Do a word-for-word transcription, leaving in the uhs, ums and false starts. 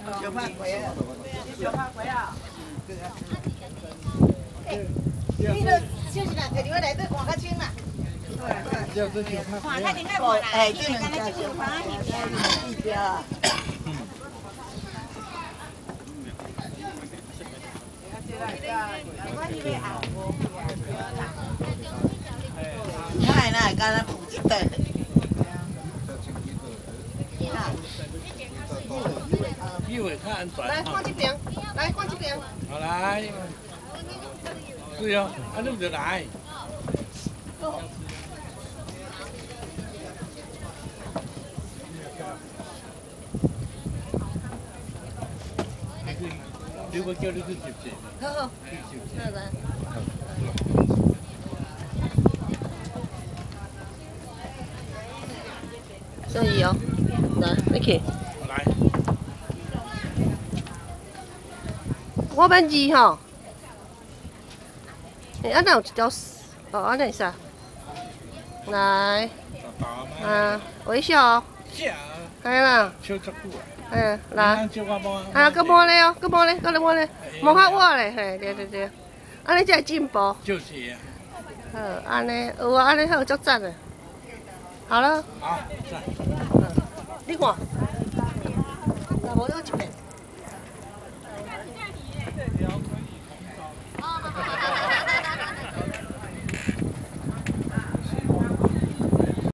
小拍鬼啊！小拍鬼啊！你都就是啦，摕伫我内底看较清啦。 叫这小拍看较清个无啦，哎，这两只小拍一标啊。奶奶，刚才补一袋。 以为较安全。 来看这边，来看这边。 好来。对哦，安尼就来。你我叫你去接接。 好好，好来。所以哦，来，你去。 来。 我免字吼。诶，安那有一条，哦，安尼啥？来。啊，微笑。 笑。 系啦。 笑足久啊。 嗯，来。 笑我摸。 啊，搁摸咧哦，搁摸咧，搁咧摸咧，摸较我咧，嘿，对对对。安尼才会进步。 就是啊。 好，安尼有啊，安尼好足赞的。好了。 好， 你看。